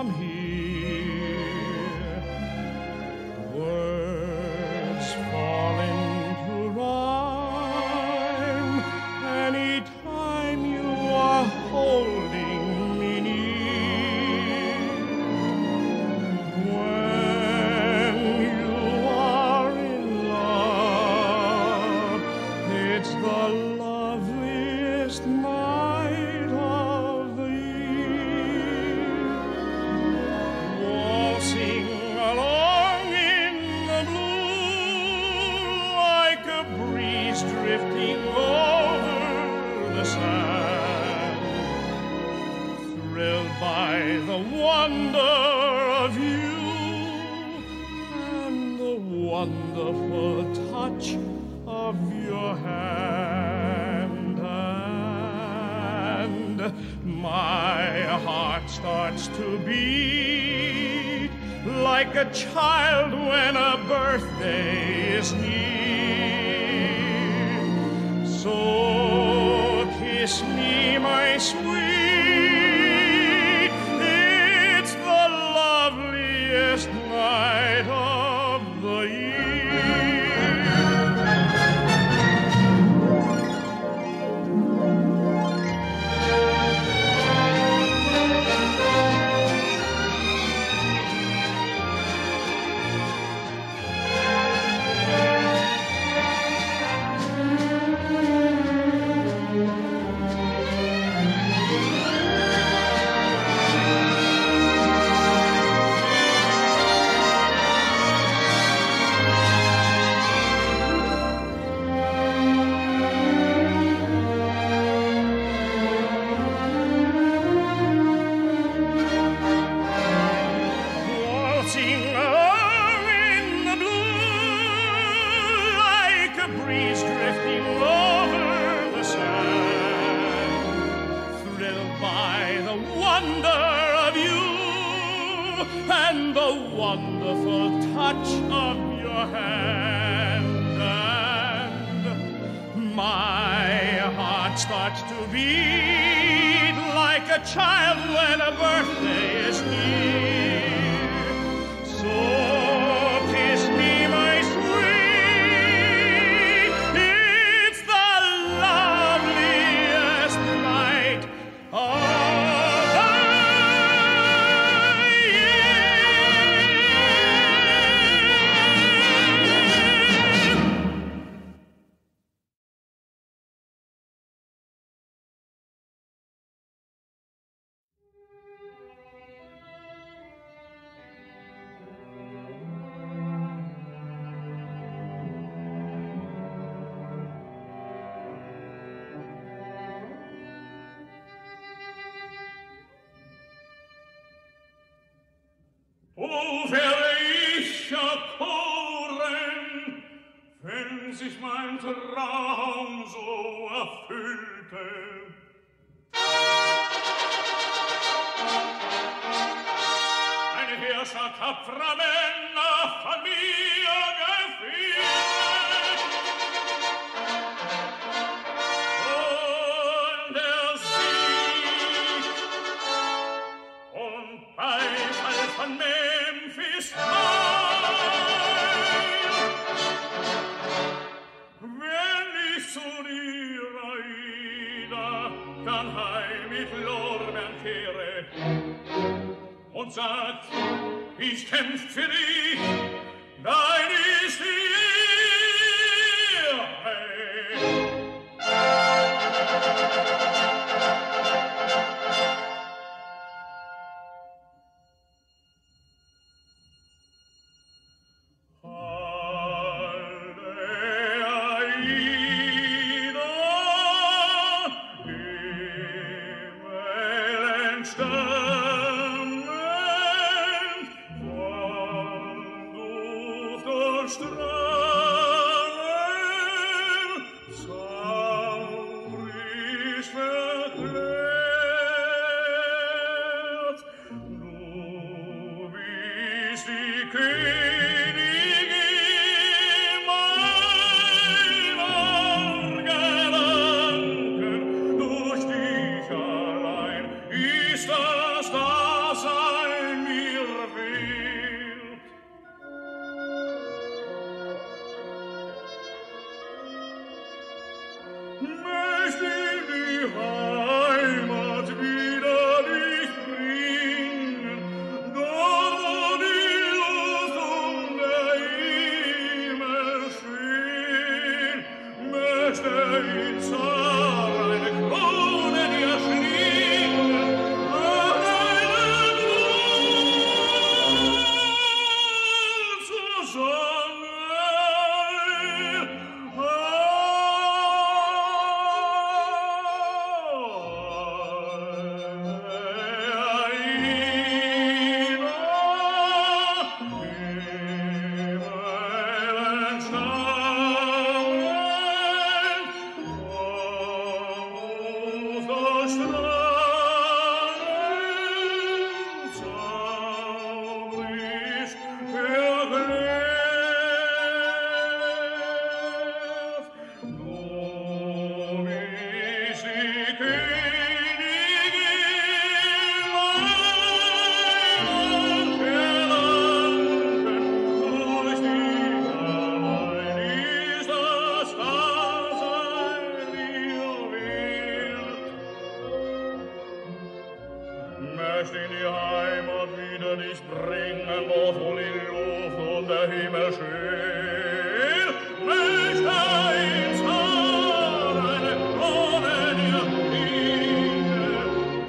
from here. Words fall into rhyme anytime you are holding me near. When you are in love, it's the loveliest night of the year. Waltzing along in the blue like a breeze drifting over the sand, thrilled by the wonder of you and the wonderful touch of your hand. And my heart starts to beat like a child when a birthday is near. So kiss me, my sweet, it's the loveliest night of the year. Waltzing along in the blue like a breeze drifting over the sand, thrilled by the wonder of you and the wonderful touch of your hand. And my heart starts to beat like a child when a birthday is near. So kiss me, my sweet, it's the loveliest night of the O wäre ich erkoren, wenn sich mein Traum so erfüllte. Ein Herrscher tapferer Männer von mir geführt, und der Sieg und Beifall von Memphis heim. Wenn ich zu dir, Aida, dann heim mit Lorbeeren kehre und sag, ich kämpf für dich, dein ist die Ehre. Ist das Dasein Heimat wieder dich bringen, dort wo die Losung der Himmel schien, möchte ich Zar eine Krone dir schlingen, an einen Ruhm zur Sonne. Möcht in die Heimat wieder dich bringen, wo wohl die Luft und der Himmel schön. Möchte ins Haar eine Krone dir dienen.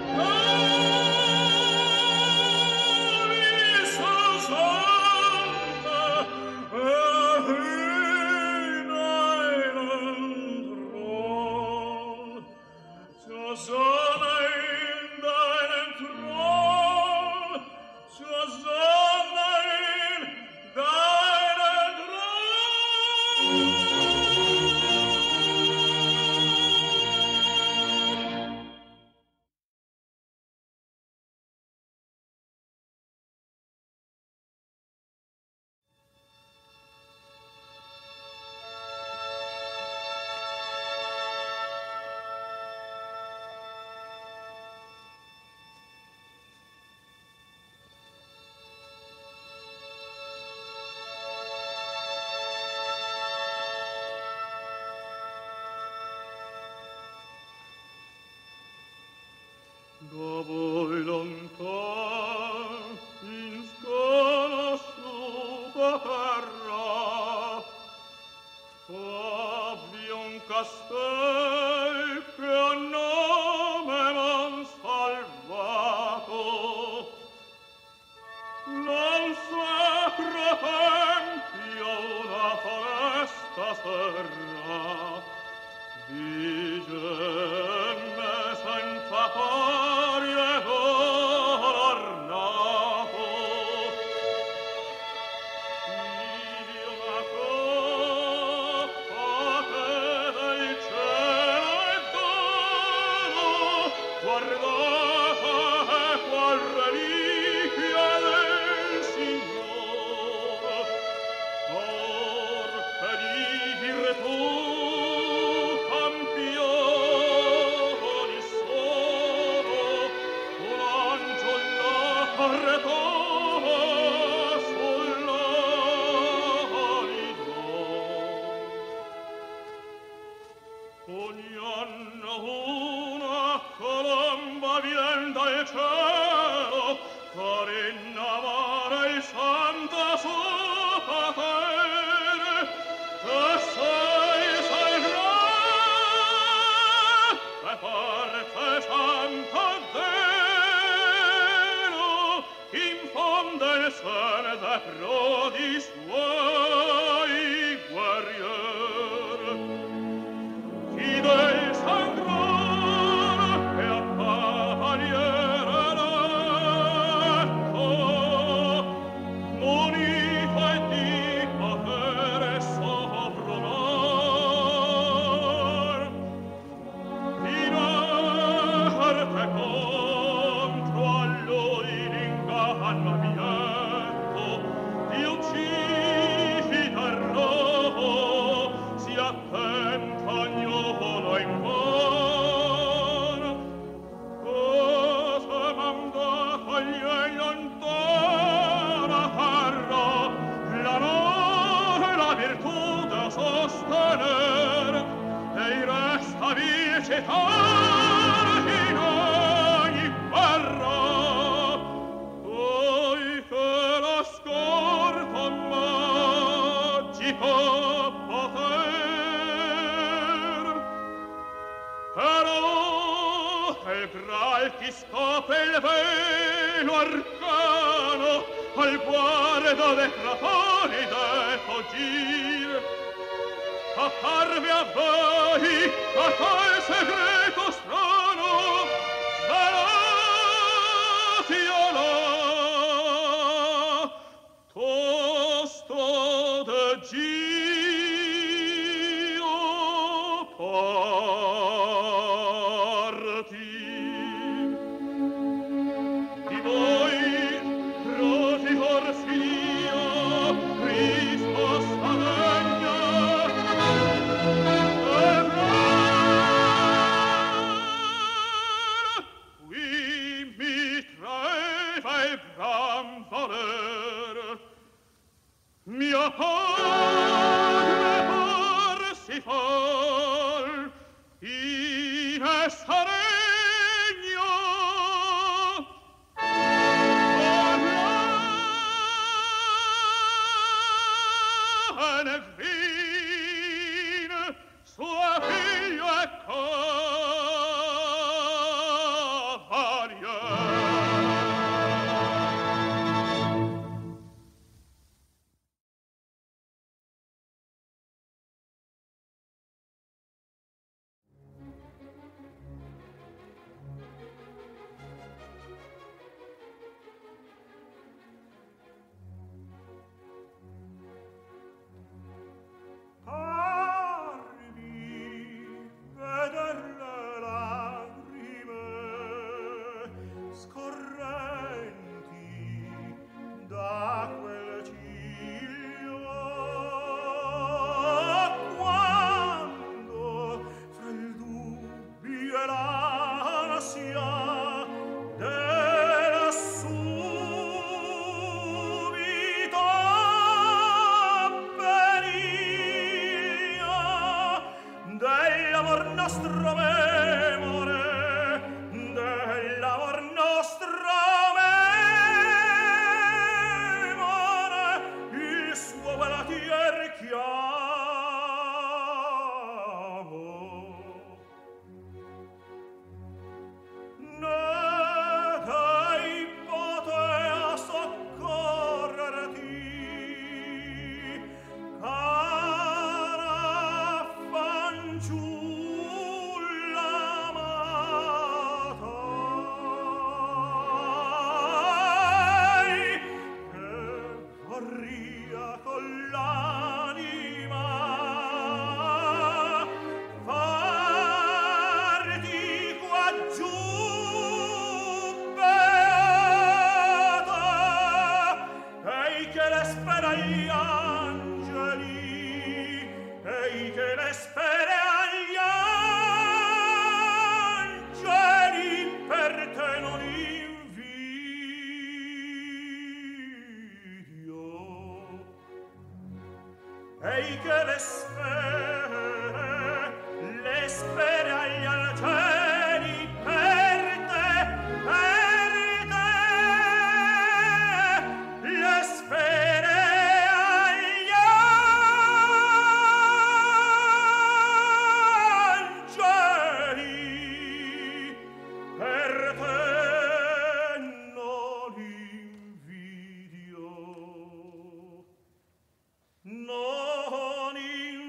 Wie zur Sonne erhöhen einen Thron. Zur Sonne in deinen Thron, zur Sonne in deinen Thron. Da voi lontan in sconosciuta terra avvi un castel che a nome m'han salvato. Non sacro tempio una foresta serra di gemme senza pari e ornato. Vidi una coppa che dal cielo è dono, guardata è qual reliquia del Signore. Or che dir tu, campioni sono, un angelo arretò sull'alido. Ogni anno una colomba vien dal cielo per innamare il santo suo potere, e sei sagrata e forte santo vero infonde il seme da prodi suoi guerrier. Chi del sangrone e a cavaliere eletto, munito e di potere sovranor, in arte contro a lui l'inganno abietto, di uccidere roho, si attenta ognuno in vano. Cosa mandato gli lontana terra, l'amore e la virtù da sostenere, e resta vicità poter. Però il Graal ti scopre il velo arcano al cuore dove Platone detto gir. Apparve a voi a tal segreto strano svelati là tosto de Gio parti. Di voi roti Orfia risposta degna qui mi traeva il gran voler. Mio padre porsi fol in essa regno Orlane vin suo figlio e cavalier. Parmi veder le lagrime scorrenti da quel ciglio quando fra il dubbio e l'ansia della subito avvenire dell'amor nostro memore, dell'amor nostro memore, il suo volatier chiamo. Ne dei potea soccorrerti, cara fanciulla amata, che vorria con l'anima farti qua giù beata, ei che le spera agli angeli, ei che le spera agli angeli, per te non invidio. Ei che le spere agli angeli, per te, le spere agli angeli, per te non invidio. Non invidio.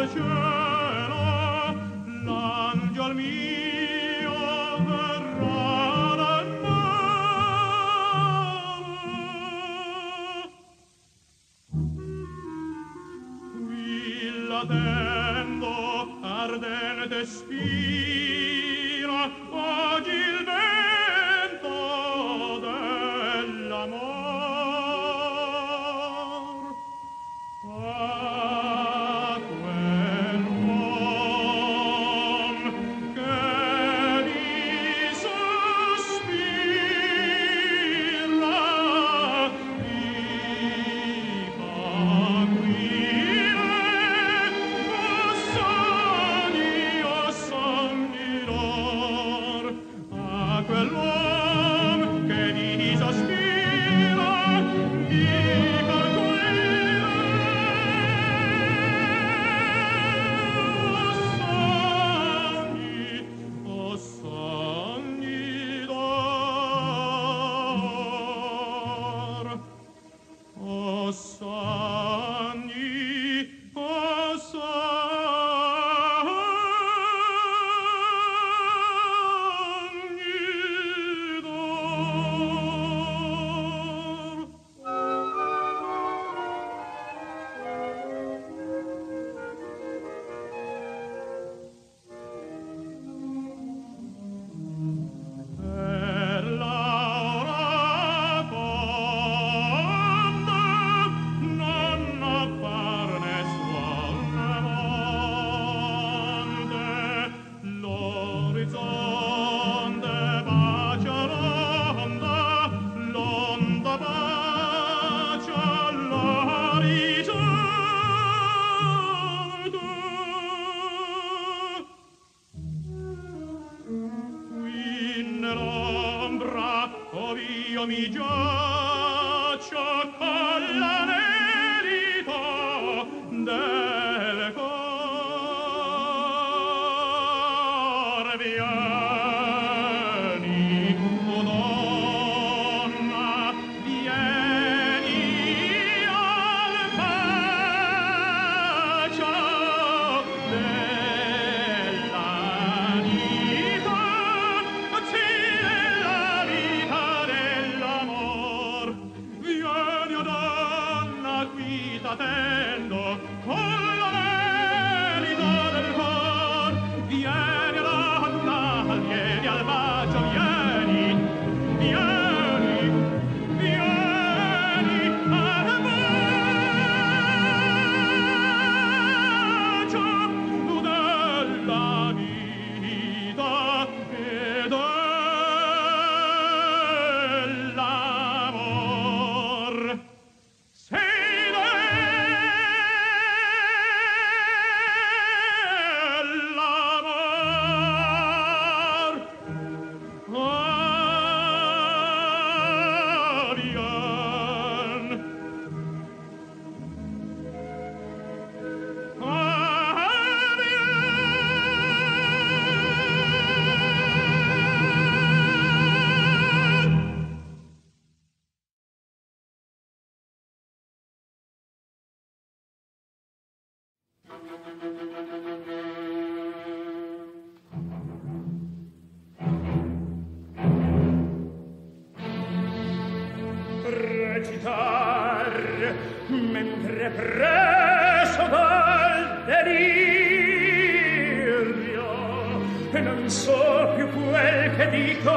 dal cielo l'angiol mio verrà dal mare. Qui latendo ardente spira oggi il vento dell'amor. A quell'uom che mi sospira di sogni d'or. A quell'uom che mi sospira di sogni d'or. O sogni d'or. Per l'aura fonda non apparne suona monde, l'orizzonte bacia l'onda, l'onda bacia l'orizzonte. Qui nell'ombra ov'io mi giaccio con l'anelito del cor. Vieni, o donna, vieni al bacio dell'anima, sì, della vita dell'amor. Vieni, o donna, qui t'attendo con l'anelito del cor. Vieni, o donna, vieni al bacio, vieni, vieni, vieni al bacio della vita e dell'amor. Sei dell'amor. Vien. Recitar mentre preso dal delirio e non so più quel che dico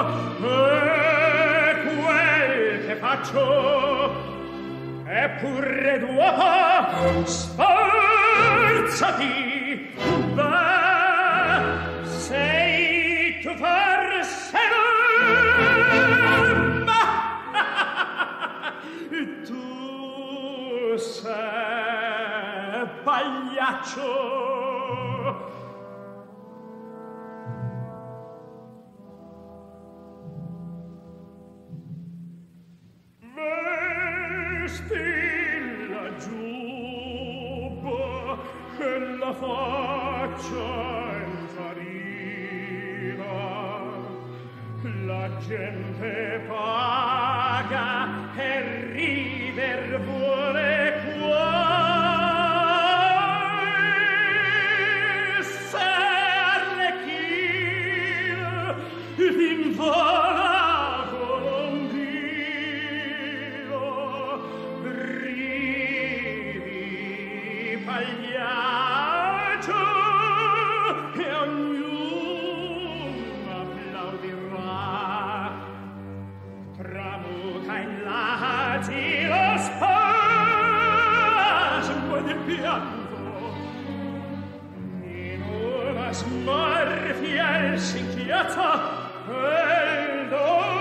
e quel che faccio, eppure d'uopo sforzati, beh, sei tu forse tu sei pagliaccio. Vesti la giubba e la faccia infarina, la gente paga e rider vuole cuore. sperando in una smarfiel s'inquieta e d'or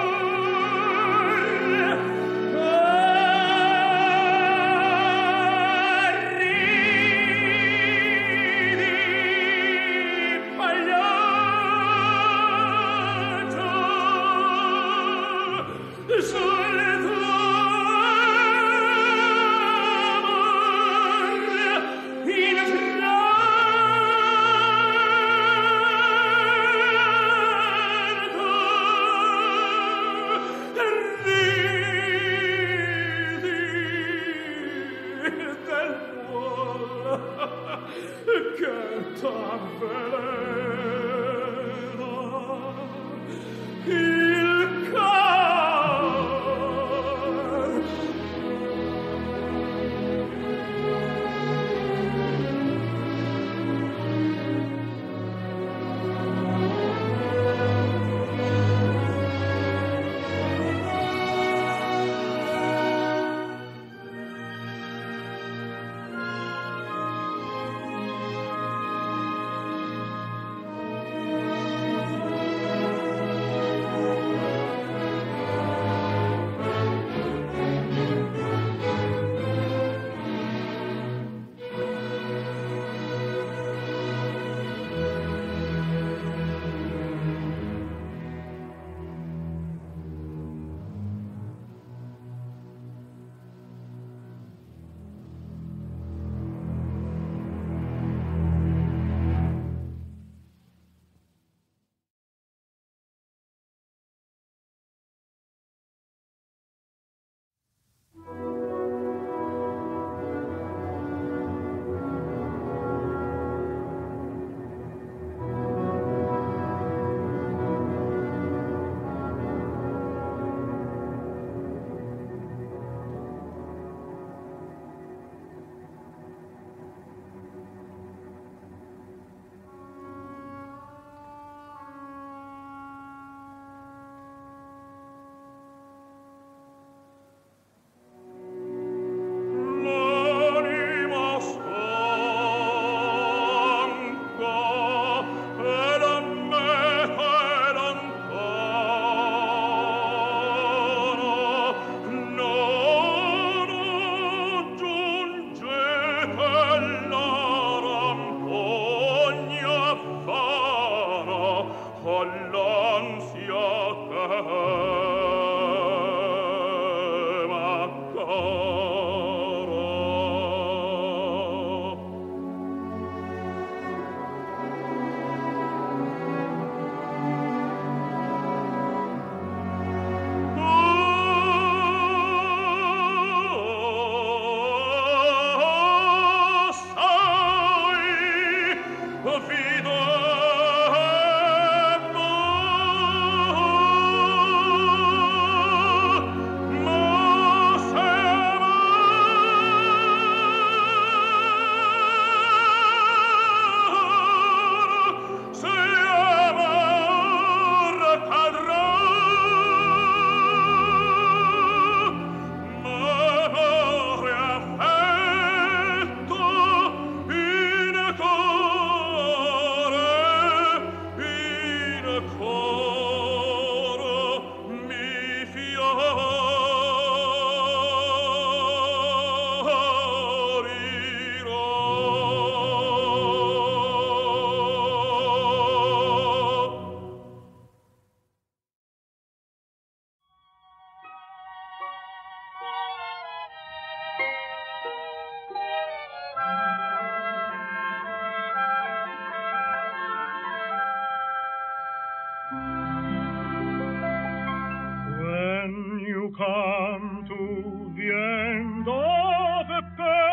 come to the end of a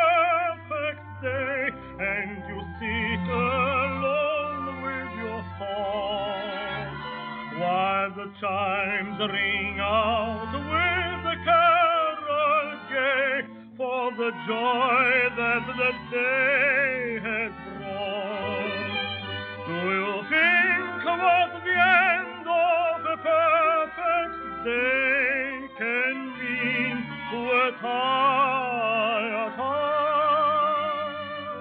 perfect day, and you sit alone with your thoughts, while the chimes ring out with the carol gay, for the joy that the day has brought. Do you think what the end of a perfect day can mean to a tired heart?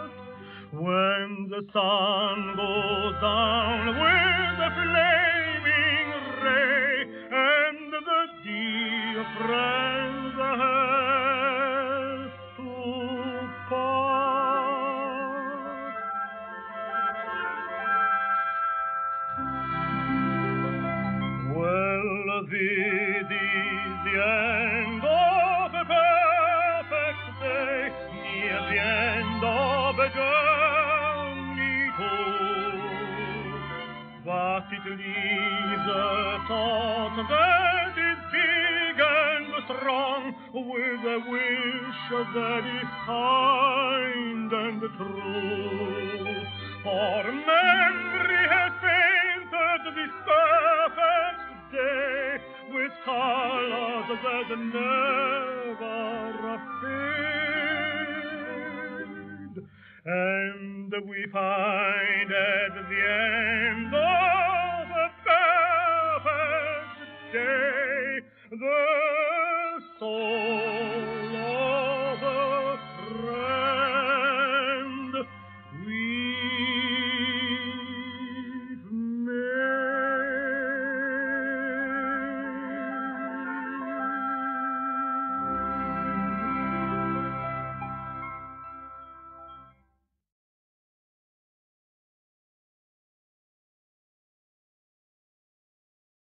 the sun goes down with a flaming ray, and the dear friends have to part. Well, this is the end of a perfect day, near the end of a journey too. But it leaves a thought that is big and strong, with a wish that is kind and true. For memory has painted this perfect day with colors that never fade, and we find at the end of a perfect day the soul